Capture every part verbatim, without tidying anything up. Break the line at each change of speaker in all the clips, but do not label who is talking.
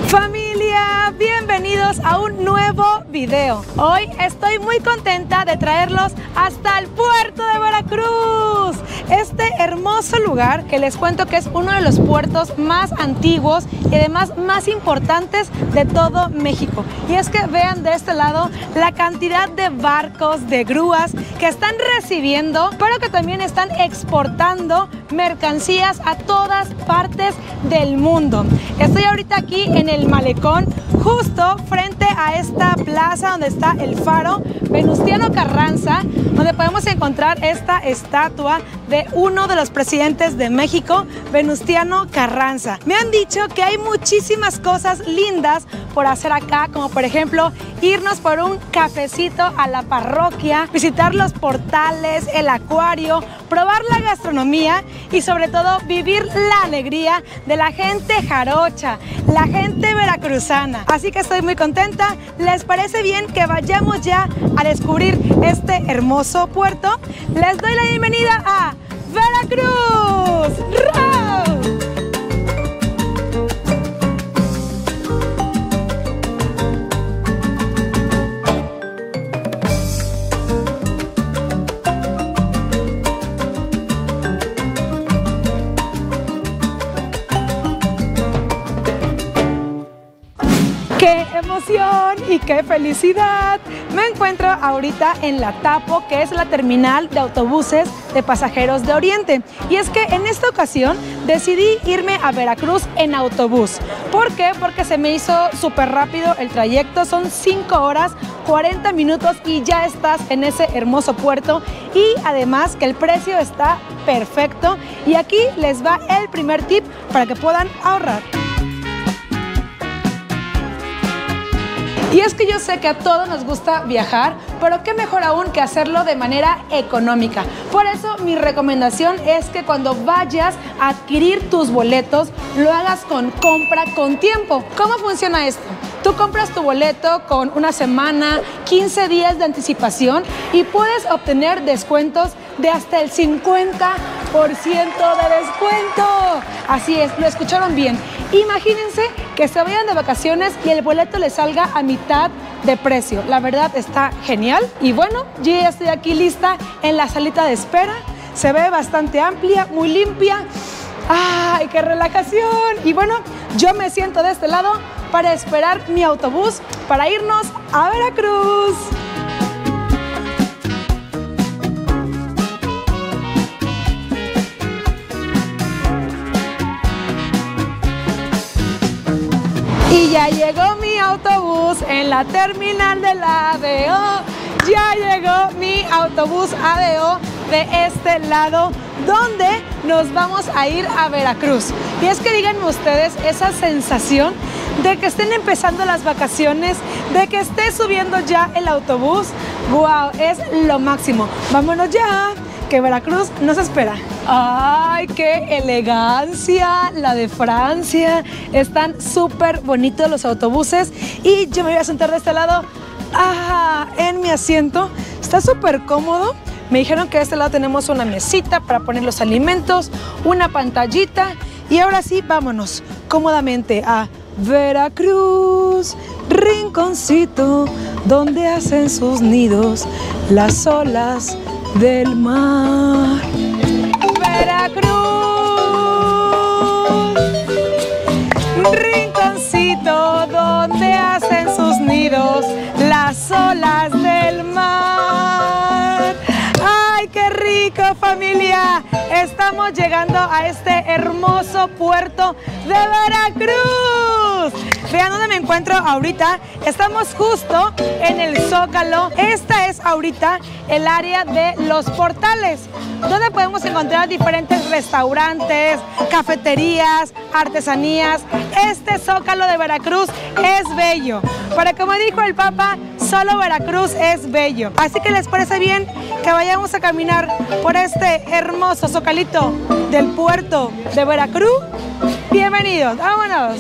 Familia, bienvenidos a un nuevo video. Hoy estoy muy contenta de traerlos hasta el puerto de Veracruz. Este hermoso lugar que les cuento que es uno de los puertos más antiguos y además más importantes de todo México. Y es que vean de este lado la cantidad de barcos, de grúas que están recibiendo, pero que también están exportando mercancías a todas partes del mundo. Estoy ahorita aquí en el malecón, justo frente a esta plaza donde está el faro Venustiano Carranza, donde podemos encontrar esta estatua de uno de los presidentes de México, Venustiano Carranza. Me han dicho que hay muchísimas cosas lindas por hacer acá, como por ejemplo irnos por un cafecito a la parroquia, visitar los portales, el acuario, probar la gastronomía y sobre todo vivir la alegría de la gente jarocha, la gente veracruzana. Así que estoy muy contenta. ¿Les parece bien que vayamos ya a descubrir este hermoso puerto? Les doy la bienvenida a Veracruz. ¡Rau! ¡Qué emoción y qué felicidad! Me encuentro ahorita en la Tapo, que es la terminal de autobuses de pasajeros de Oriente. Y es que en esta ocasión decidí irme a Veracruz en autobús. ¿Por qué? Porque se me hizo súper rápido el trayecto. Son cinco horas, cuarenta minutos y ya estás en ese hermoso puerto. Y además que el precio está perfecto. Y aquí les va el primer tip para que puedan ahorrar. Y es que yo sé que a todos nos gusta viajar, pero qué mejor aún que hacerlo de manera económica. Por eso mi recomendación es que cuando vayas a adquirir tus boletos, lo hagas con compra con tiempo. ¿Cómo funciona esto? Tú compras tu boleto con una semana, quince días de anticipación y puedes obtener descuentos de hasta el cincuenta por ciento de descuento. Así es, lo escucharon bien. Imagínense que se vayan de vacaciones y el boleto les salga a mitad de precio. La verdad está genial. Y bueno, yo ya estoy aquí lista en la salita de espera. Se ve bastante amplia, muy limpia. ¡Ay, qué relajación! Y bueno, yo me siento de este lado para esperar mi autobús para irnos a Veracruz. Y ya llegó mi autobús en la terminal de la A D O. Ya llegó mi autobús A D O de este lado, donde nos vamos a ir a Veracruz. Y es que díganme ustedes esa sensación de que estén empezando las vacaciones, de que esté subiendo ya el autobús. ¡Wow! Es lo máximo. Vámonos ya, que Veracruz nos espera. ¡Ay, qué elegancia! La de Francia. Están súper bonitos los autobuses. Y yo me voy a sentar de este lado, ¡ah!, en mi asiento. Está súper cómodo. Me dijeron que de este lado tenemos una mesita para poner los alimentos, una pantallita. Y ahora sí, vámonos cómodamente a Veracruz, rinconcito donde hacen sus nidos las olas del mar. Veracruz, rinconcito donde hacen sus nidos las olas del mar. ¡Ay, qué rico, familia! Estamos llegando a este hermoso puerto de Veracruz. Vean dónde me encuentro ahorita. Estamos justo en el Zócalo. Esta es ahorita el área de los portales, donde podemos encontrar diferentes restaurantes, cafeterías, artesanías. Este Zócalo de Veracruz es bello. Pero como dijo el Papa, solo Veracruz es bello. Así que les parece bien que vayamos a caminar por este hermoso zocalito del puerto de Veracruz. Bienvenidos, vámonos.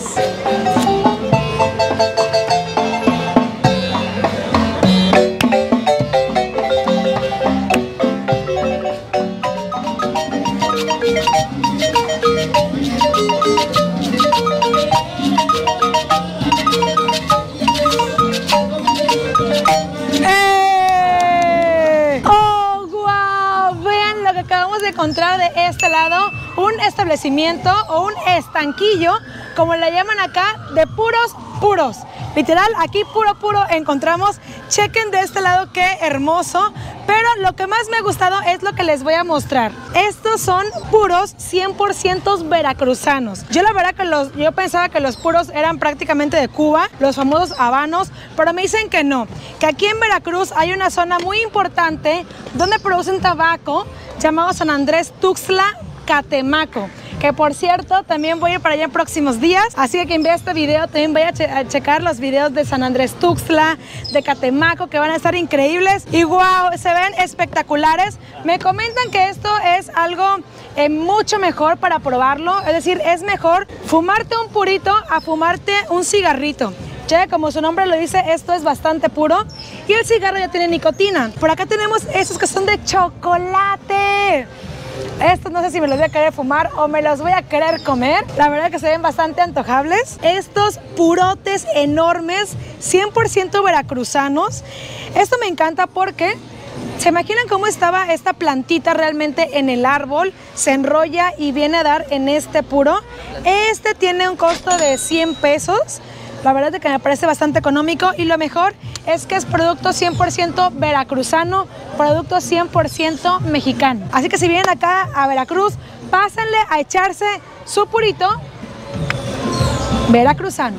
encontrar de este lado un establecimiento o un estanquillo, como le llaman acá, de puros puros. Literal, aquí puro puro encontramos. Chequen de este lado qué hermoso. Pero lo que más me ha gustado es lo que les voy a mostrar. Estos son puros cien por ciento veracruzanos. Yo la verdad que los, yo pensaba que los puros eran prácticamente de Cuba, los famosos habanos, pero me dicen que no, que aquí en Veracruz hay una zona muy importante donde producen tabaco llamado San Andrés Tuxtla Catemaco, que por cierto también voy a ir para allá en próximos días, así que quien vea este video también vaya a, che a checar los videos de San Andrés Tuxtla, de Catemaco, que van a estar increíbles y wow, se ven espectaculares. Me comentan que esto es algo eh, mucho mejor para probarlo, es decir, es mejor fumarte un purito a fumarte un cigarrito. Ya como su nombre lo dice, esto es bastante puro y el cigarro ya tiene nicotina. Por acá tenemos esos que son de chocolate. Estos no sé si me los voy a querer fumar o me los voy a querer comer. La verdad que se ven bastante antojables. Estos purotes enormes, cien por ciento veracruzanos. Esto me encanta porque ¿se imaginan cómo estaba esta plantita realmente en el árbol? Se enrolla y viene a dar en este puro. Este tiene un costo de cien pesos. La verdad es que me parece bastante económico y lo mejor es que es producto cien por ciento veracruzano, producto cien por ciento mexicano. Así que si vienen acá a Veracruz, pásenle a echarse su purito veracruzano.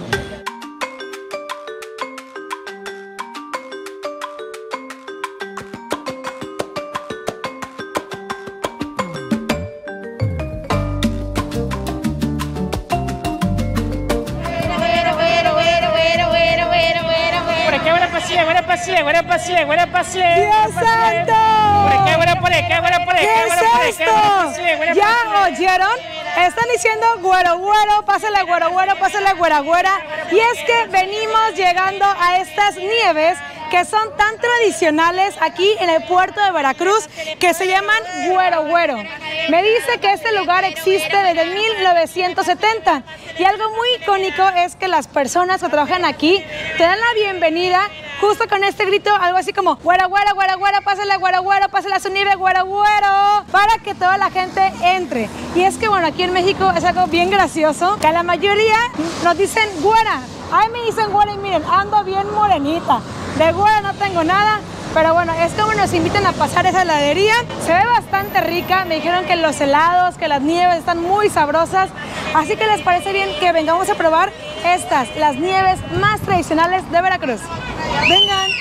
Buena paciencia, buena paciencia, buena paciencia.
¡Dios santo!
Por acá, buena por acá, buena por acá,
¿Qué
buena por
es
acá,
esto? ¿Ya oyeron? Están diciendo güero güero, pásale güero güero, pásale güera güera. Y es que venimos llegando a estas nieves que son tan tradicionales aquí en el puerto de Veracruz, que se llaman güero güero. Me dice que este lugar existe desde mil novecientos setenta y algo muy icónico es que las personas que trabajan aquí te dan la bienvenida justo con este grito, algo así como güero güero, güero güero, pásale güero güero, pásale a su nieve güero güero, para que toda la gente entre. Y es que bueno, aquí en México es algo bien gracioso, que a la mayoría nos dicen güera. Ay, me dicen güera y miren, ando bien morenita. De güera no tengo nada, pero bueno, es como nos invitan a pasar esa heladería. Se ve bastante rica, me dijeron que los helados, que las nieves están muy sabrosas. Así que les parece bien que vengamos a probar estas, las nieves más tradicionales de Veracruz. Vengan.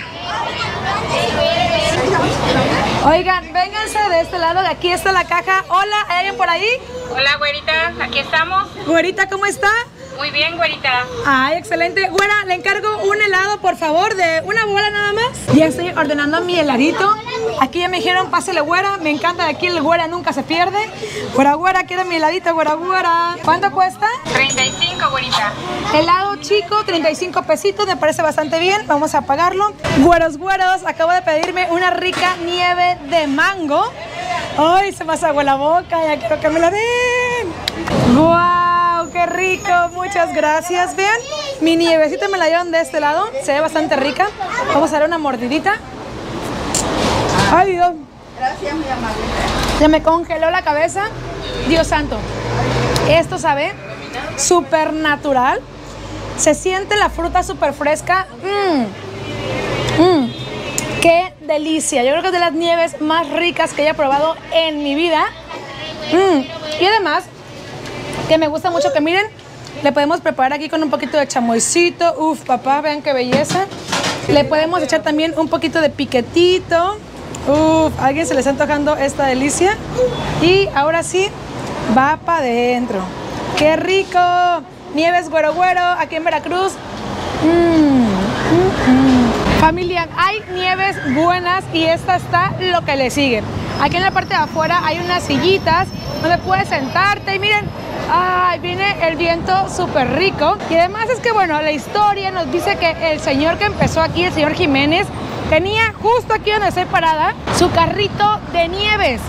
Oigan, vénganse de este lado, de aquí está la caja. Hola, ¿hay alguien por ahí?
Hola, güerita, aquí estamos.
Güerita, ¿cómo está?
Muy bien, güerita.
Ay, excelente. Güera, le encargo un helado, por favor, de una bola nada más. Ya estoy ordenando mi heladito. Aquí ya me dijeron, pásele güera. Me encanta, de aquí el güera nunca se pierde. Güera, güera, quiero mi heladito, güera, güera. ¿Cuánto cuesta?
treinta y cinco, güerita.
Helado chico, treinta y cinco pesitos, me parece bastante bien. Vamos a pagarlo. Güeros, güeros, acabo de pedirme una rica nieve de mango. Ay, se me hace la boca, ya quiero que me la den. ¡Guau! ¡Qué rico! Muchas gracias. Vean, mi nievecita me la dieron de este lado. Se ve bastante rica. Vamos a dar una mordidita. ¡Ay, Dios!
Gracias, muy amable.
Ya me congeló la cabeza. Dios santo. Esto sabe súper natural. Se siente la fruta súper fresca. Mmm. Mmm. ¡Qué delicia! Yo creo que es de las nieves más ricas que haya probado en mi vida. Mmm. Y además, que me gusta mucho que miren, le podemos preparar aquí con un poquito de chamoycito. Uf, papá, vean qué belleza. Le podemos echar también un poquito de piquetito. Uf, a alguien se le está antojando esta delicia. Y ahora sí, va para adentro. ¡Qué rico! Nieves güero güero, aquí en Veracruz. Mmm, mmm, mmm. Familia, hay nieves buenas y esta está lo que le sigue. Aquí en la parte de afuera hay unas sillitas donde puedes sentarte y miren, ay, viene el viento súper rico. Y además es que, bueno, la historia nos dice que el señor que empezó aquí, el señor Jiménez, tenía justo aquí donde estoy parada, su carrito de nieves.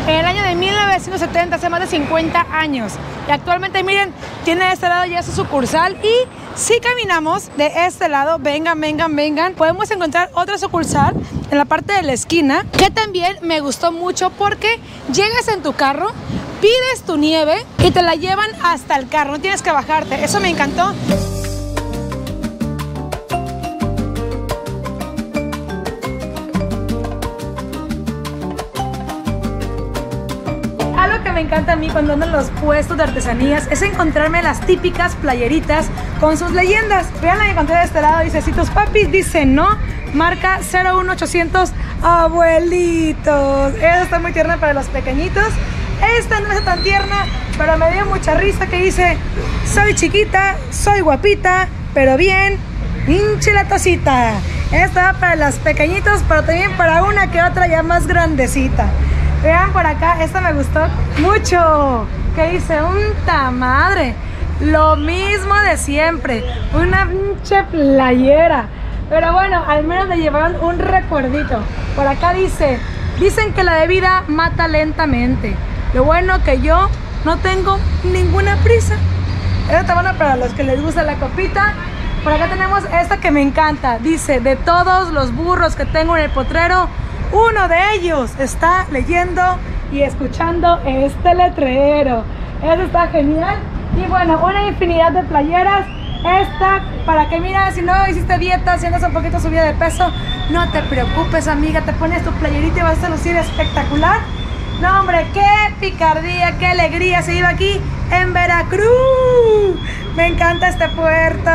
en el año de mil novecientos setenta, hace más de cincuenta años. Y actualmente, miren, tiene de este lado ya su sucursal. Y si caminamos de este lado, vengan, vengan, vengan, podemos encontrar otra sucursal en la parte de la esquina, que también me gustó mucho porque llegas en tu carro, pides tu nieve y te la llevan hasta el carro, no tienes que bajarte. Eso me encantó. Algo que me encanta a mí cuando ando en los puestos de artesanías es encontrarme las típicas playeritas con sus leyendas. Vean la que encontré de este lado, dice: si tus papis dicen no, marca cero uno ochocientos abuelitos. Esa está muy tierna para los pequeñitos. Esta no es tan tierna, pero me dio mucha risa, que dice: soy chiquita, soy guapita, pero bien, hinche la tacita. Esta va para los pequeñitos, pero también para una que otra ya más grandecita. Vean por acá, esta me gustó mucho, que dice: unta madre, lo mismo de siempre, una pinche playera. Pero bueno, al menos le llevaron un recuerdito. Por acá dice: dicen que la bebida mata lentamente. Lo bueno que yo no tengo ninguna prisa. Esta está buena para los que les gusta la copita. Por acá tenemos esta que me encanta. Dice: de todos los burros que tengo en el potrero, uno de ellos está leyendo y escuchando este letrero. Eso está genial. Y bueno, una infinidad de playeras. Esta, para que mira, si no hiciste dieta, si andas un poquito subida de peso, no te preocupes, amiga, te pones tu playerita y vas a lucir espectacular. No, hombre, qué picardía, qué alegría se vive aquí en Veracruz. Me encanta este puerto.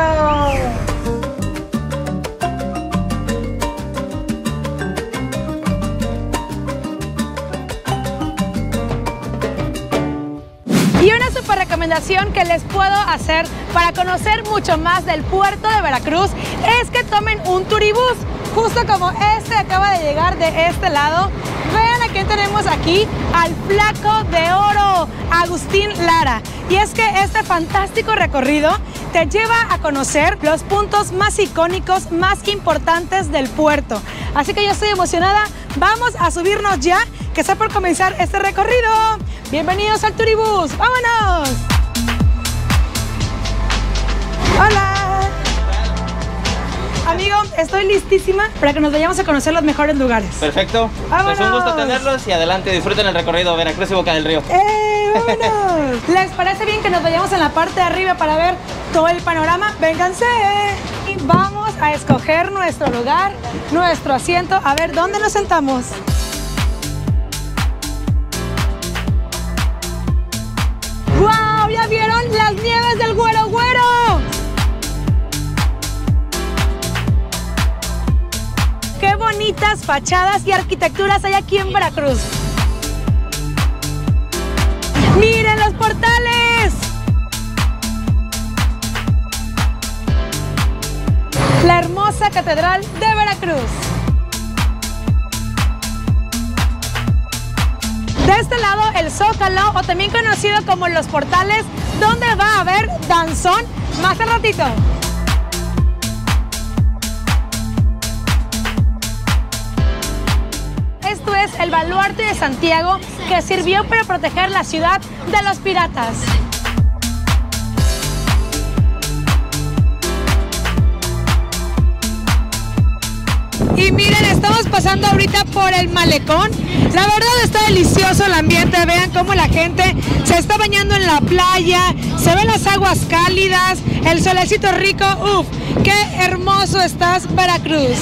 Y una super recomendación que les puedo hacer para conocer mucho más del puerto de Veracruz es que tomen un turibús, justo como este acaba de llegar de este lado. Vean a quién tenemos aquí, al Flaco de Oro, Agustín Lara. Y es que este fantástico recorrido te lleva a conocer los puntos más icónicos, más importantes del puerto. Así que yo estoy emocionada, vamos a subirnos ya, que está por comenzar este recorrido. Bienvenidos al turibús, ¡vámonos! ¡Hola! Amigo, estoy listísima para que nos vayamos a conocer los mejores lugares.
Perfecto.
¡Vámonos!
Pues un gusto tenerlos y adelante, disfruten el recorrido Veracruz y Boca del Río.
¡Eh, vámonos! ¿Les parece bien que nos vayamos en la parte de arriba para ver todo el panorama? ¡Vénganse! Y vamos a escoger nuestro lugar, nuestro asiento. A ver, ¿dónde nos sentamos? ¡Wow! ¿Ya vieron las nieves del Güero Güero? ¡Qué bonitas fachadas y arquitecturas hay aquí en Veracruz! ¡Miren los portales! La hermosa Catedral de Veracruz. De este lado, el Zócalo, o también conocido como los portales, donde va a haber danzón más al ratito. Esto es el baluarte de Santiago, que sirvió para proteger la ciudad de los piratas. Y miren, estamos pasando ahorita por el malecón. La verdad está delicioso el ambiente. Vean cómo la gente se está bañando en la playa. Se ven las aguas cálidas, el solecito rico. Uf, qué hermoso estás, Veracruz.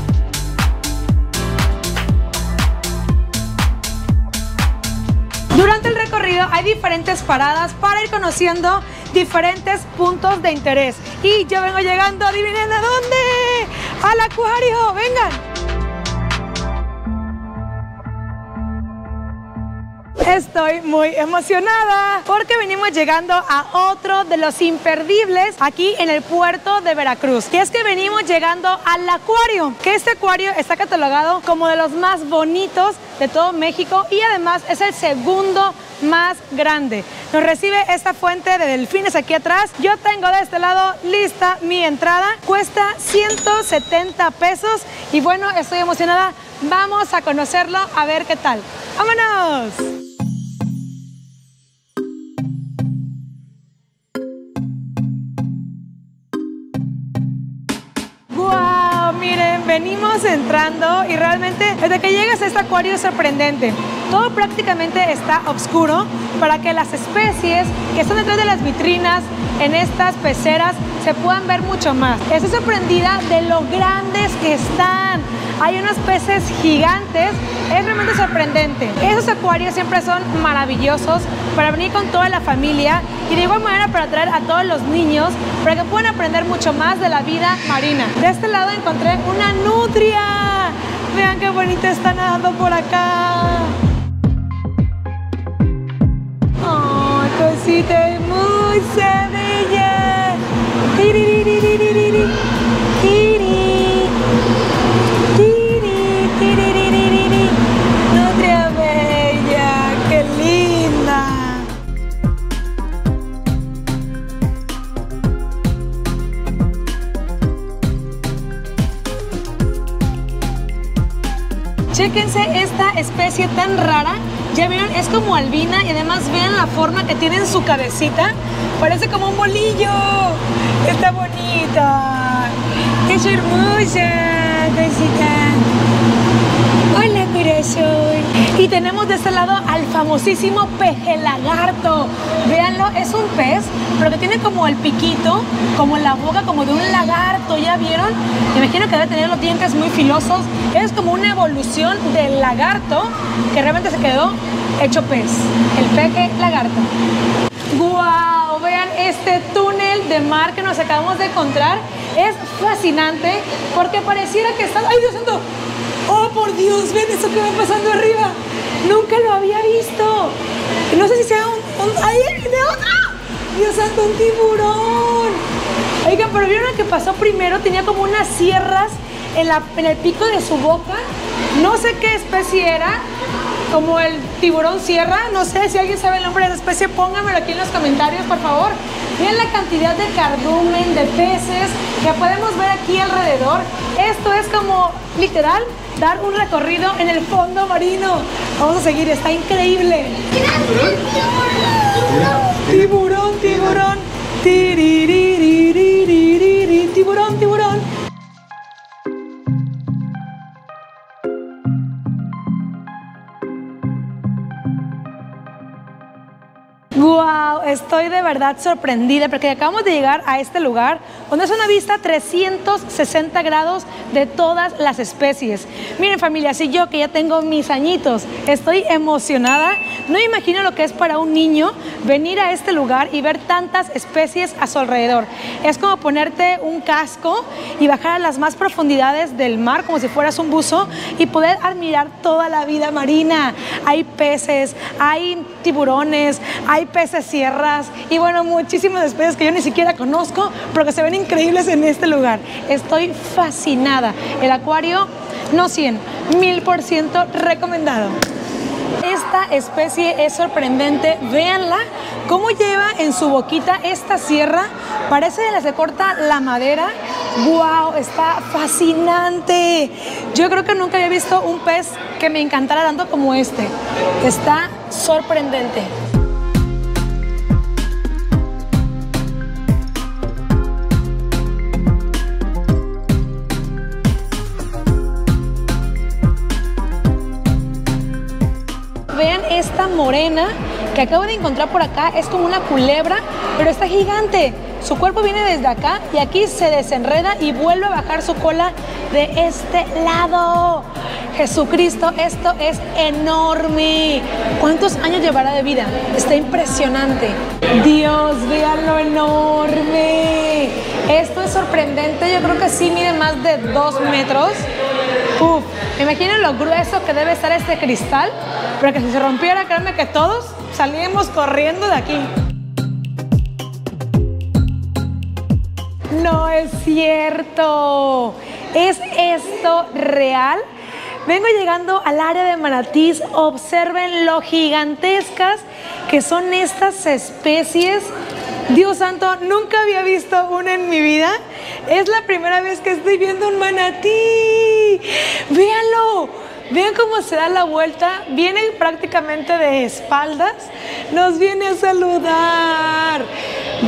Durante el recorrido hay diferentes paradas para ir conociendo diferentes puntos de interés. Y yo vengo llegando, adivinen a dónde, al acuario, vengan. Estoy muy emocionada porque venimos llegando a otro de los imperdibles aquí en el puerto de Veracruz. Y es que venimos llegando al acuario, que este acuario está catalogado como de los más bonitos de todo México y además es el segundo más grande. Nos recibe esta fuente de delfines aquí atrás. Yo tengo de este lado lista mi entrada. Cuesta ciento setenta pesos y bueno, estoy emocionada. Vamos a conocerlo a ver qué tal. ¡Vámonos! miren, venimos entrando y realmente desde que llegas a este acuario es sorprendente. Todo prácticamente está oscuro para que las especies que están detrás de las vitrinas en estas peceras se puedan ver mucho más. Estoy sorprendida de lo grandes que están. Hay unos peces gigantes, es realmente sorprendente. Esos acuarios siempre son maravillosos para venir con toda la familia y de igual manera para atraer a todos los niños para que puedan aprender mucho más de la vida marina. De este lado encontré una nutria. Vean qué bonita está nadando por acá. ¡Ay, cosita hermosa, bella! ¡Tiririririririri! ¡Tiri! ¡Tiri! ¡Tiriririri! ¡Nutria bella! ¡Qué linda! Chéquense esta especie tan rara. Ya vieron, es como albina y además vean la forma que tiene en su cabecita. Parece como un bolillo. Está bonita. Es hermosa, cosita. Hola, corazón. Y tenemos de este lado al famosísimo peje lagarto. Véanlo, es un pez, pero que tiene como el piquito, como la boca, como de un lagarto. ¿Ya vieron? Me imagino que debe tener los dientes muy filosos. Es como una evolución del lagarto que realmente se quedó hecho pez. El peje lagarto. ¡Guau! Vean este túnel de mar que nos acabamos de encontrar. Es fascinante porque pareciera que está... ¡Ay, Dios santo! ¡Oh, por Dios! ¡Ven eso que va pasando arriba! Nunca lo había visto. No sé si sea un... un ¡ay, de otra! ¡Dios santo, un tiburón! Oigan, pero ¿vieron lo que pasó primero? Tenía como unas sierras en, la, en el pico de su boca. No sé qué especie era. Como el tiburón sierra. No sé si alguien sabe el nombre de la especie. Pónganmelo aquí en los comentarios, por favor. Miren la cantidad de cardumen, de peces que podemos ver aquí alrededor. Esto es como, literal, dar un recorrido en el fondo marino. Vamos a seguir, está increíble. Tiburón, tiburón. Tiriririririri. Tiburón, tiburón. ¡Wow! Estoy de verdad sorprendida porque acabamos de llegar a este lugar donde es una vista trescientos sesenta grados de todas las especies. Miren, familia, si yo que ya tengo mis añitos estoy emocionada, no me imagino lo que es para un niño venir a este lugar y ver tantas especies a su alrededor. Es como ponerte un casco y bajar a las más profundidades del mar como si fueras un buzo y poder admirar toda la vida marina. Hay peces, hay tiburones, hay peces sierras y bueno, muchísimas especies que yo ni siquiera conozco, pero que se ven increíbles en este lugar. Estoy fascinada. El acuario, no cien, mil por ciento recomendado. Esta especie es sorprendente, véanla, cómo lleva en su boquita esta sierra, parece de las que corta la madera. ¡Wow! Está fascinante. Yo creo que nunca había visto un pez que me encantara tanto como este. Está sorprendente. Vean esta morena que acabo de encontrar por acá, es como una culebra, pero está gigante. Su cuerpo viene desde acá y aquí se desenreda y vuelve a bajar su cola de este lado. Jesucristo, esto es enorme. ¿Cuántos años llevará de vida? Está impresionante. Dios, vean lo enorme. Esto es sorprendente, yo creo que sí mide más de dos metros. Uf, imaginen lo grueso que debe estar este cristal, pero que si se rompiera, créanme que todos salíamos corriendo de aquí. No es cierto. ¿Es esto real? Vengo llegando al área de manatís. Observen lo gigantescas que son estas especies. Dios santo, nunca había visto una en mi vida. Es la primera vez que estoy viendo un manatí. Véanlo. Vean cómo se da la vuelta. Viene prácticamente de espaldas. Nos viene a saludar. ¡Guau!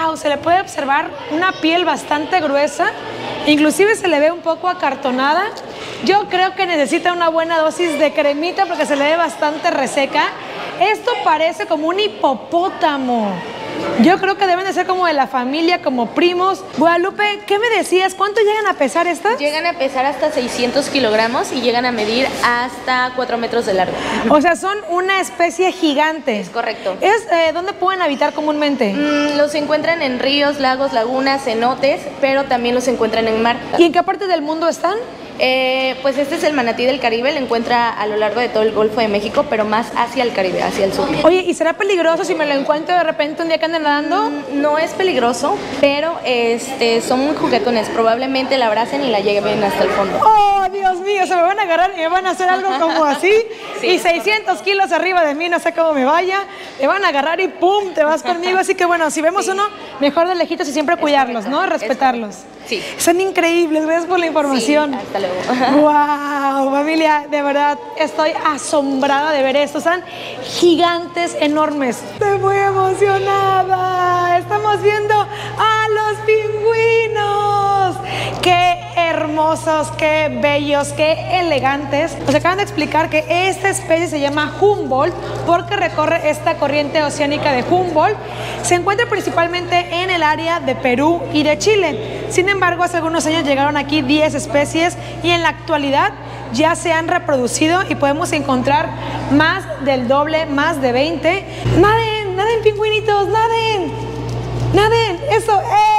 ¡Wow! Se le puede observar una piel bastante gruesa, inclusive se le ve un poco acartonada. Yo creo que necesita una buena dosis de cremita porque se le ve bastante reseca. Esto parece como un hipopótamo. Yo creo que deben de ser como de la familia, como primos. Guadalupe, ¿qué me decías? ¿Cuánto llegan a pesar estas?
Llegan a pesar hasta seiscientos kilogramos y llegan a medir hasta cuatro metros de largo.
O sea, son una especie gigante.
Es correcto.
¿Es, eh, ¿Dónde pueden habitar comúnmente?
Mm, los encuentran en ríos, lagos, lagunas, cenotes, pero también los encuentran en mar.
¿Y en qué parte del mundo están?
Eh, pues este es el manatí del Caribe, lo encuentra a lo largo de todo el Golfo de México, pero más hacia el Caribe, hacia el sur.
Oye, ¿y será peligroso si me lo encuentro de repente un día que ande nadando?
Mm, no es peligroso, pero este, son muy juguetones, probablemente la abracen y la lleven hasta el fondo.
¡Oh, Dios mío! Se me van a agarrar y me van a hacer algo como así. Sí, y seiscientos kilos arriba de mí, no sé cómo me vaya. Me van a agarrar y ¡pum! Te vas conmigo. Así que bueno, si vemos sí. uno, mejor de lejitos y siempre cuidarlos, ¿no? Respetarlos.
Sí.
Son increíbles, gracias por la información.
Sí, hasta luego.
¡Wow! Familia, de verdad, estoy asombrada de ver esto. Son gigantes, enormes. Estoy muy emocionada. Estamos viendo a los pingüinos. ¡Qué hermosos, qué bellos, qué elegantes! Nos acaban de explicar que esta especie se llama Humboldt porque recorre esta corriente oceánica de Humboldt. Se encuentra principalmente en el área de Perú y de Chile. Sin embargo, hace algunos años llegaron aquí diez especies y en la actualidad ya se han reproducido y podemos encontrar más del doble, más de veinte. ¡Naden! ¡Naden, pingüinitos! ¡Naden! ¡Naden! ¡Eso!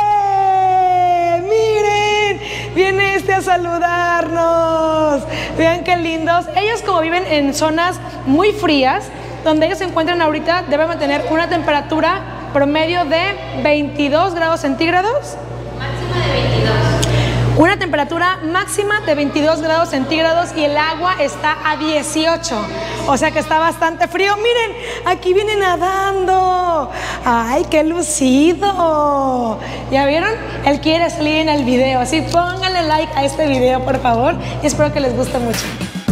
¡Eh! ¡Miren! Viene este a saludarnos. Vean qué lindos. Ellos, como viven en zonas muy frías, donde ellos se encuentran ahorita, deben mantener una temperatura promedio de veintidós grados centígrados.
Máxima de veintidós.
Una temperatura máxima de veintidós grados centígrados y el agua está a dieciocho. O sea que está bastante frío. Miren, aquí viene nadando. ¡Ay, qué lucido! ¿Ya vieron? Él quiere salir en el video. Así pónganle like a este video, por favor. Y espero que les guste mucho.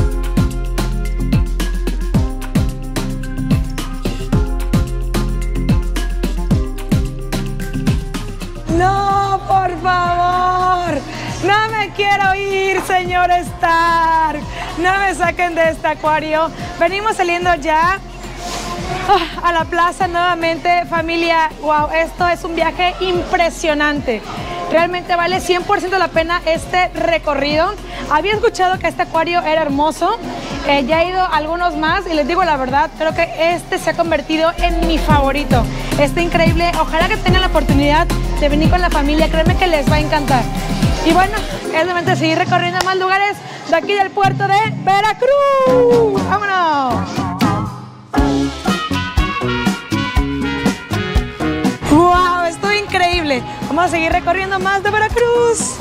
¡No, por favor! ¡No me quiero ir, señor Stark! ¡No me saquen de este acuario! Venimos saliendo ya oh, a la plaza nuevamente. Familia, wow, esto es un viaje impresionante. Realmente vale cien por ciento la pena este recorrido. Había escuchado que este acuario era hermoso. Eh, ya he ido a algunos más y les digo la verdad, creo que este se ha convertido en mi favorito. Está increíble. Ojalá que tengan la oportunidad de venir con la familia. Créeme que les va a encantar. Y bueno, es momento de seguir recorriendo más lugares de aquí del puerto de Veracruz. ¡Vámonos! ¡Wow! Esto es increíble. Vamos a seguir recorriendo más de Veracruz.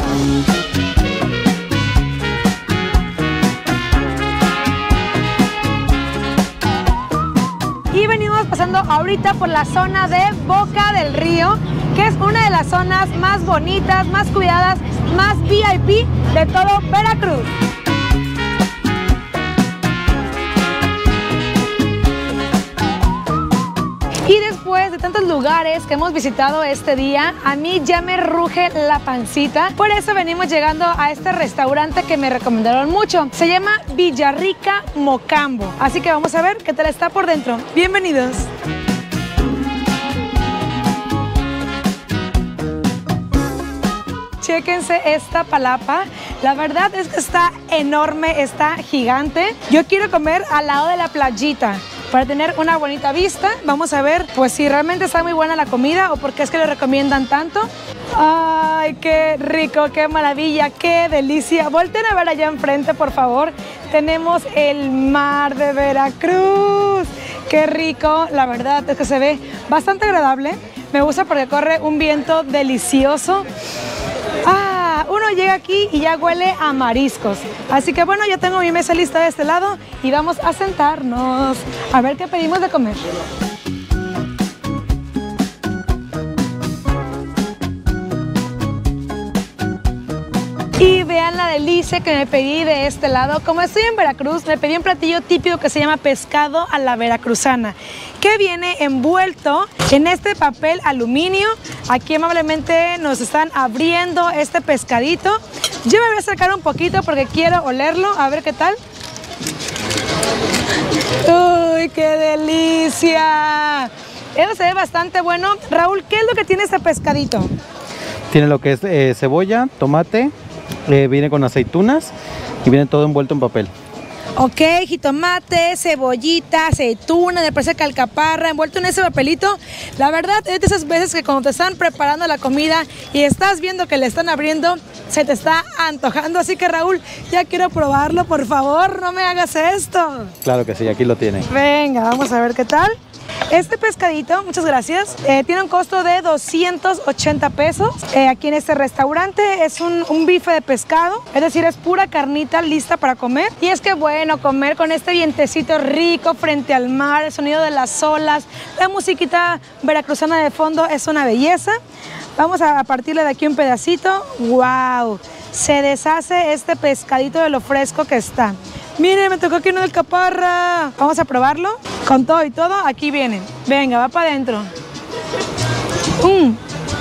Y venimos pasando ahorita por la zona de Boca del Río, que es una de las zonas más bonitas, más cuidadas, más V I P de todo Veracruz. Y después de tantos lugares que hemos visitado este día, a mí ya me ruge la pancita. Por eso venimos llegando a este restaurante que me recomendaron mucho. Se llama Villarrica Mocambo. Así que vamos a ver qué tal está por dentro. Bienvenidos. Chéquense esta palapa. La verdad es que está enorme, está gigante. Yo quiero comer al lado de la playita para tener una bonita vista. Vamos a ver pues si realmente está muy buena la comida o por qué es que lo recomiendan tanto. ¡Ay, qué rico, qué maravilla, qué delicia! Volten a ver allá enfrente, por favor. Tenemos el mar de Veracruz. ¡Qué rico! La verdad es que se ve bastante agradable. Me gusta porque corre un viento delicioso. Ah, uno llega aquí y ya huele a mariscos. Así que bueno, ya tengo mi mesa lista de este lado y vamos a sentarnos a ver qué pedimos de comer. Y vean la delicia que me pedí de este lado. Como estoy en Veracruz, me pedí un platillo típico que se llama pescado a la veracruzana, que viene envuelto En este papel aluminio, aquí amablemente nos están abriendo este pescadito. Yo me voy a acercar un poquito porque quiero olerlo, a ver qué tal. ¡Uy, qué delicia! Eso se ve bastante bueno. Raúl, ¿qué es lo que tiene este pescadito?
Tiene lo que es eh, cebolla, tomate, eh, viene con aceitunas y viene todo envuelto en papel.
Ok, jitomate, cebollita, aceituna, me parece que alcaparra, envuelto en ese papelito. La verdad es de esas veces que cuando te están preparando la comida y estás viendo que le están abriendo, se te está antojando. Así que Raúl, ya quiero probarlo, por favor, no me hagas esto.
Claro que sí, aquí lo tiene.
Venga, vamos a ver qué tal. Este pescadito, muchas gracias, eh, tiene un costo de doscientos ochenta pesos. Eh, aquí en este restaurante es un, un bife de pescado, es decir, es pura carnita lista para comer. Y es que bueno, comer con este vientecito rico frente al mar, el sonido de las olas, la musiquita veracruzana de fondo es una belleza. Vamos a partirle de aquí un pedacito. ¡Wow! Se deshace este pescadito de lo fresco que está. Miren, me tocó aquí uno del caparra. Vamos a probarlo. Con todo y todo, aquí viene. Venga, va para adentro. Mmm.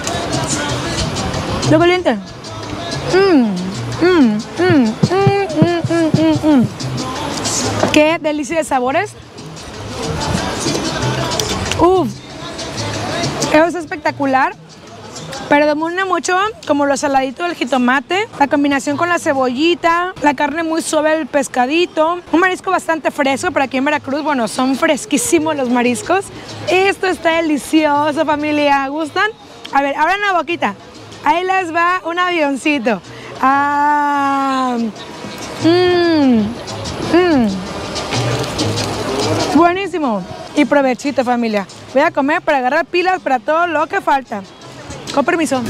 Lo caliente. Mmm. Mmm. Mmm. Mmm. Mmm. Mmm. Qué delicia de sabores. Uf. Eso es espectacular. Pero domina mucho como lo saladito del jitomate, la combinación con la cebollita, la carne muy suave del pescadito, un marisco bastante fresco, pero aquí en Veracruz, bueno, son fresquísimos los mariscos. Esto está delicioso, familia. ¿Gustan? A ver, abran la boquita. Ahí les va un avioncito. Ah, mmm, mmm. Buenísimo. Y provechito, familia. Voy a comer para agarrar pilas para todo lo que falta. Con permiso.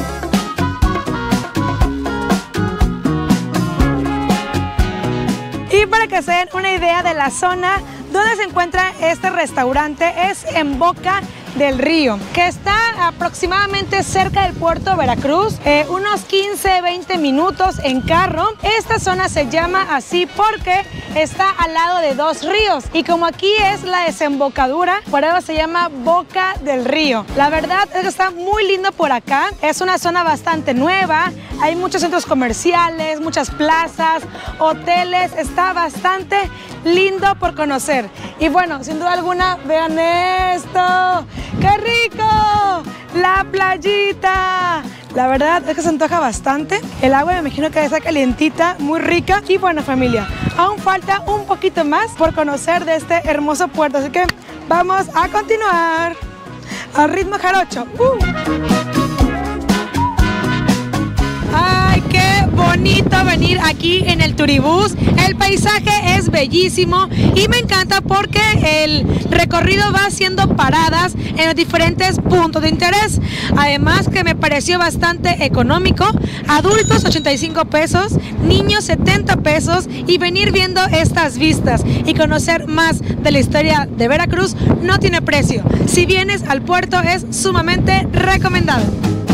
Y para que se den una idea de la zona donde se encuentra este restaurante, es en Boca del Río, que está aproximadamente cerca del puerto de Veracruz, eh, unos quince, veinte minutos en carro. Esta zona se llama así porque está al lado de dos ríos y como aquí es la desembocadura, por eso se llama Boca del Río. La verdad es que está muy lindo por acá, es una zona bastante nueva, hay muchos centros comerciales, muchas plazas, hoteles, está bastante lindo por conocer. Y bueno, sin duda alguna, vean esto. ¡Qué rico! La playita. La verdad es que se antoja bastante. El agua me imagino que está calientita, muy rica. Y bueno, familia, aún falta un poquito más por conocer de este hermoso puerto. Así que vamos a continuar al ritmo jarocho. Uh. ¡Ay, qué bonito venir aquí en el Turibús! El paisaje es bellísimo y me encanta porque el recorrido va haciendo paradas en los diferentes puntos de interés. Además que me pareció bastante económico. Adultos ochenta y cinco pesos, niños setenta pesos y venir viendo estas vistas y conocer más de la historia de Veracruz no tiene precio. Si vienes al puerto es sumamente recomendado.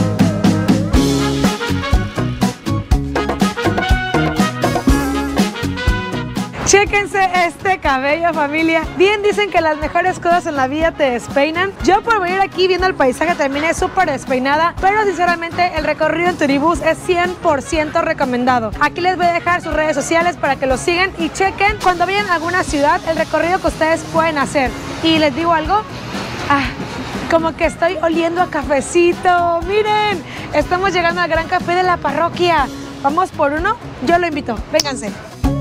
Chéquense este cabello, familia. Bien dicen que las mejores cosas en la vida te despeinan. Yo por venir aquí viendo el paisaje terminé súper despeinada, pero sinceramente el recorrido en Turibús es cien por ciento recomendado. Aquí les voy a dejar sus redes sociales para que los sigan y chequen cuando vayan a alguna ciudad el recorrido que ustedes pueden hacer. Y les digo algo, ah, como que estoy oliendo a cafecito. Miren, estamos llegando al Gran Café de la Parroquia. ¿Vamos por uno? Yo lo invito, vénganse.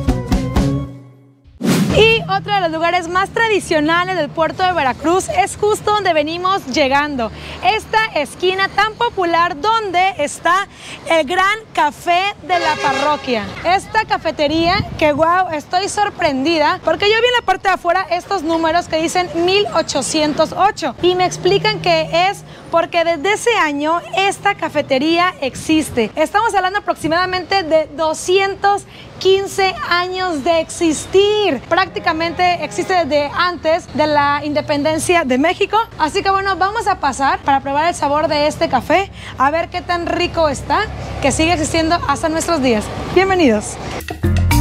Y otro de los lugares más tradicionales del puerto de Veracruz es justo donde venimos llegando. Esta esquina tan popular donde está el Gran Café de la Parroquia. Esta cafetería que wow, estoy sorprendida porque yo vi en la parte de afuera estos números que dicen mil ochocientos ocho y me explican que es porque desde ese año esta cafetería existe. Estamos hablando aproximadamente de doscientos quince años de existir. Prácticamente existe desde antes de la independencia de México. Así que bueno, vamos a pasar para probar el sabor de este café, a ver qué tan rico está, que sigue existiendo hasta nuestros días. Bienvenidos.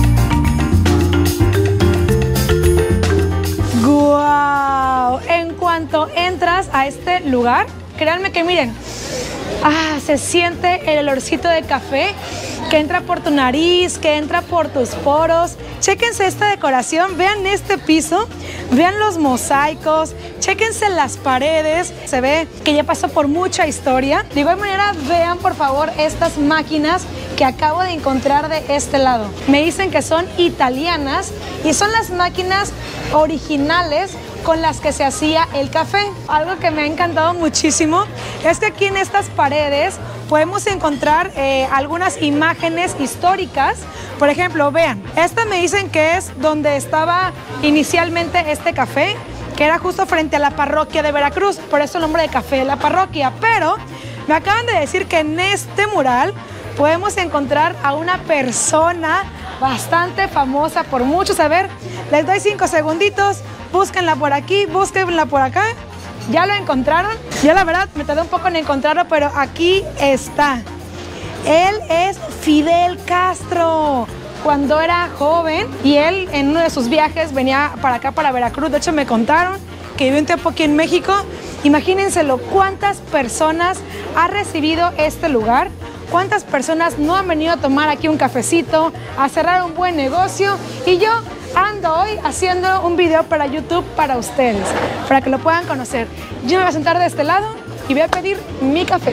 ¡Guau! En cuanto cuanto entras a este lugar, créanme que miren, ah, se siente el olorcito de café que entra por tu nariz, que entra por tus poros. Chéquense esta decoración, vean este piso, vean los mosaicos, chéquense las paredes. Se ve que ya pasó por mucha historia. De igual manera, vean por favor estas máquinas que acabo de encontrar de este lado. Me dicen que son italianas y son las máquinas originales con las que se hacía el café. Algo que me ha encantado muchísimo es que aquí en estas paredes podemos encontrar eh, algunas imágenes históricas. Por ejemplo, vean, esta me dicen que es donde estaba inicialmente este café, que era justo frente a la parroquia de Veracruz, por eso el nombre de Café de la Parroquia. Pero me acaban de decir que en este mural podemos encontrar a una persona bastante famosa por muchos. A ver, les doy cinco segunditos, búsquenla por aquí, búsquenla por acá. ¿Ya lo encontraron? Yo la verdad me tardé un poco en encontrarlo, pero aquí está. Él es Fidel Castro, cuando era joven, y él en uno de sus viajes venía para acá, para Veracruz. De hecho me contaron que vivió un tiempo aquí en México. Imagínenselo, cuántas personas ha recibido este lugar, cuántas personas no han venido a tomar aquí un cafecito, a cerrar un buen negocio. Y yo ando hoy haciendo un video para YouTube para ustedes, para que lo puedan conocer. Yo me voy a sentar de este lado y voy a pedir mi café.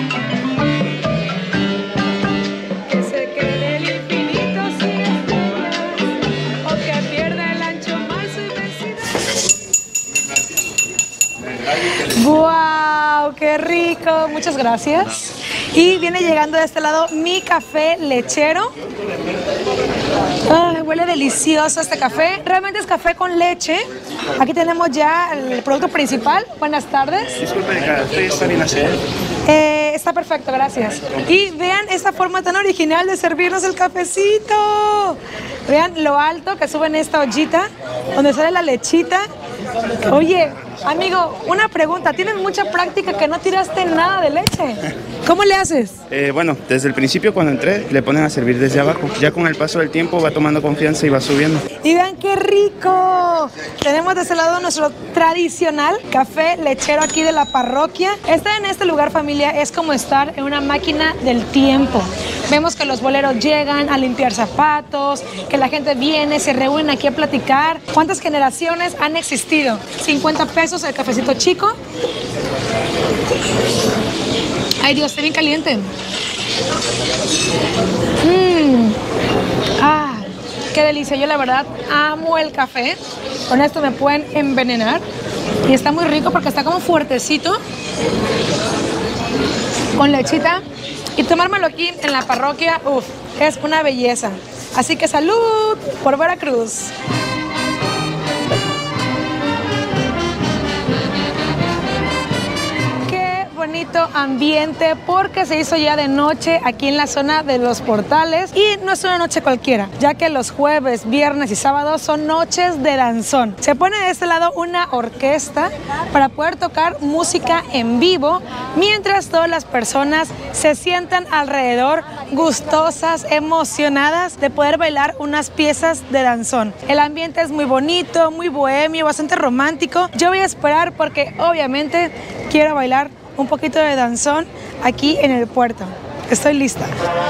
Que se quede el infinito sin estrellas, o que pierda el ancho mar su inmensidad. ¡Guau! ¡Qué rico! Muchas gracias. Y viene llegando de este lado mi café lechero. Ay, huele delicioso este café. Realmente es café con leche. Aquí tenemos ya el producto principal. Buenas tardes.
Disculpe, ¿el café está bien así?
Eh, está perfecto, gracias. Y vean esta forma tan original de servirnos el cafecito. Vean lo alto que sube en esta ollita, donde sale la lechita. Oye, amigo, una pregunta. Tienes mucha práctica que no tiraste nada de leche. ¿Cómo le haces?
Eh, bueno, desde el principio cuando entré le ponen a servir desde abajo. Ya con el paso del tiempo va tomando confianza y va subiendo.
Y vean qué rico. Tenemos de ese lado nuestro tradicional café lechero aquí de la parroquia. Estar en este lugar, familia, es como estar en una máquina del tiempo. Vemos que los boleros llegan a limpiar zapatos, que la gente viene, se reúne aquí a platicar. ¿Cuántas generaciones han existido? cincuenta pesos el cafecito chico. Ay, Dios, está bien caliente. Mmm. Ah, qué delicia. Yo la verdad amo el café. Con esto me pueden envenenar. Y está muy rico porque está como fuertecito. Con lechita. Y tomármelo aquí en la parroquia, uff, es una belleza. Así que salud por Veracruz. Bonito ambiente porque se hizo ya de noche aquí en la zona de los portales, y no es una noche cualquiera, ya que los jueves, viernes y sábados son noches de danzón. Se pone de este lado una orquesta para poder tocar música en vivo, mientras todas las personas se sientan alrededor gustosas, emocionadas de poder bailar unas piezas de danzón. El ambiente es muy bonito, muy bohemio, bastante romántico. Yo voy a esperar porque obviamente quiero bailar un poquito de danzón aquí en el puerto. Estoy lista.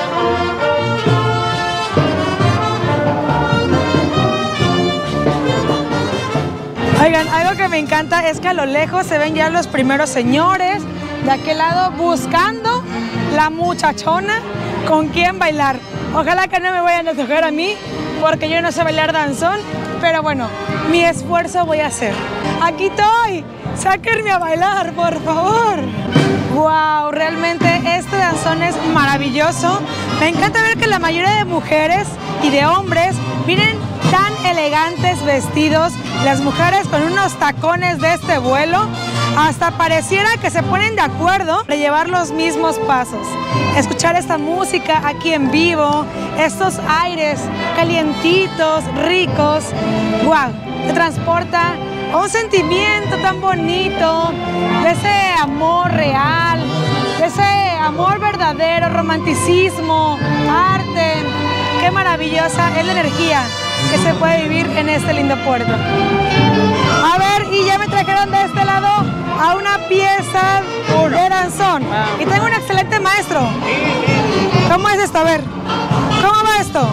Oigan, algo que me encanta es que a lo lejos se ven ya los primeros señores de aquel lado buscando la muchachona con quien bailar. Ojalá que no me vayan a escoger a mí porque yo no sé bailar danzón, pero bueno, mi esfuerzo voy a hacer. Aquí estoy. Sáquenme a bailar, por favor. Wow, realmente este danzón es maravilloso. Me encanta ver que la mayoría de mujeres y de hombres vienen tan elegantes vestidos. Las mujeres con unos tacones de este vuelo. Hasta pareciera que se ponen de acuerdo para llevar los mismos pasos. Escuchar esta música aquí en vivo, estos aires calientitos, ricos. Wow, te transporta a un sentimiento tan bonito, de ese amor real, de ese amor verdadero, romanticismo, arte. Qué maravillosa es la energía que se puede vivir en este lindo puerto. A ver, y ya me trajeron de este lado a una pieza de danzón. Y tengo un excelente maestro. ¿Cómo es esto? A ver, ¿cómo va esto?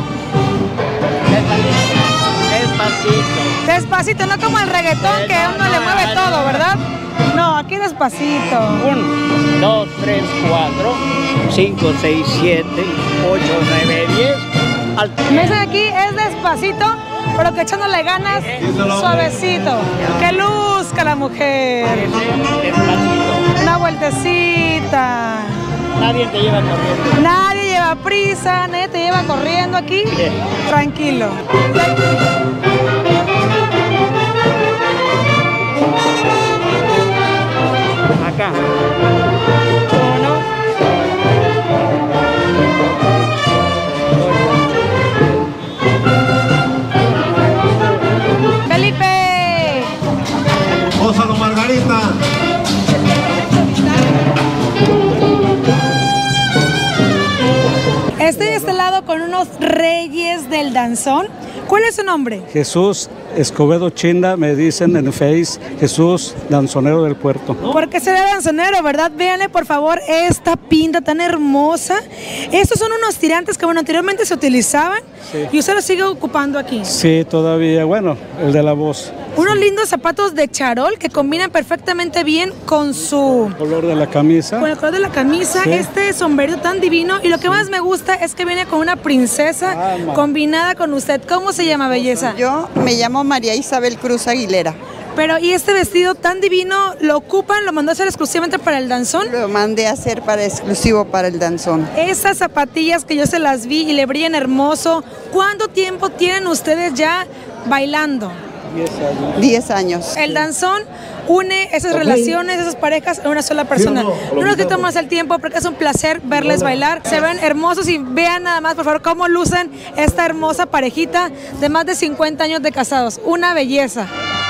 Despacito.
Despacito, no como el reggaetón que uno le mueve todo, ¿verdad? No, aquí despacito.
uno, dos, tres, cuatro, cinco, seis, siete, ocho, nueve, diez.
Me dicen aquí es despacito, pero que echándole ganas, suavecito. Que luzca la mujer.
Despacito.
Una vueltecita.
Nadie te lleva corriendo.
Nadie lleva prisa, nadie te lleva corriendo aquí. Tranquilo.
Acá.
Uno. Felipe.
Gózalo, Margarita.
Estoy de este lado con unos reyes del danzón. ¿Cuál es su nombre?
Jesús Escobedo Chinda, me dicen en Face, Jesús Danzonero del Puerto.
¿Por qué será danzonero, verdad? Véanle por favor esta pinta tan hermosa. Estos son unos tirantes que bueno, anteriormente se utilizaban, sí, y usted los sigue ocupando aquí.
Sí, todavía, bueno, el de la voz.
Unos lindos zapatos de charol que combinan perfectamente bien con su...
El color de la camisa.
Con el color de la camisa, sí, este sombrero tan divino. Y lo que más me gusta es que viene con una princesa ah, combinada con usted. ¿Cómo se llama, belleza?
Yo me llamo María Isabel Cruz Aguilera.
Pero, ¿y este vestido tan divino lo ocupan, lo mandó a hacer exclusivamente para el danzón?
Lo mandé a hacer para exclusivo para el danzón.
Esas zapatillas que yo se las vi y le brillan hermoso, ¿cuánto tiempo tienen ustedes ya bailando?
Diez años.
Diez años.
El danzón une esas okay. relaciones, esas parejas en una sola persona. No, no nos quitamos más el tiempo porque es un placer verles bailar. Se ven hermosos y vean nada más, por favor, cómo lucen esta hermosa parejita de más de cincuenta años de casados. Una belleza.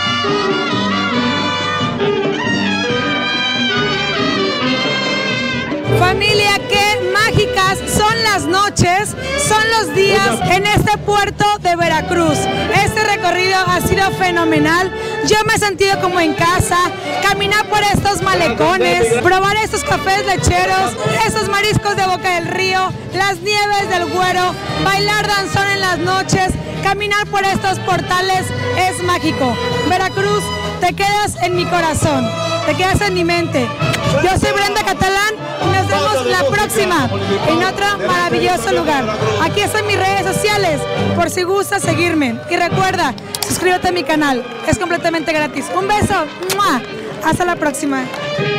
Familia, qué mágicas son las noches, son los días en este puerto de Veracruz. Este recorrido ha sido fenomenal. Yo me he sentido como en casa, caminar por estos malecones, probar estos cafés lecheros, estos mariscos de Boca del Río, las nieves del Güero, bailar danzón en las noches, caminar por estos portales es mágico. Veracruz, te quedas en mi corazón, te quedas en mi mente. Yo soy Brenda Catalán y nos vemos la próxima en otro maravilloso lugar. Aquí están mis redes sociales por si gustas seguirme. Y recuerda, suscríbete a mi canal, es completamente gratis. Un beso, ¡mua! Hasta la próxima.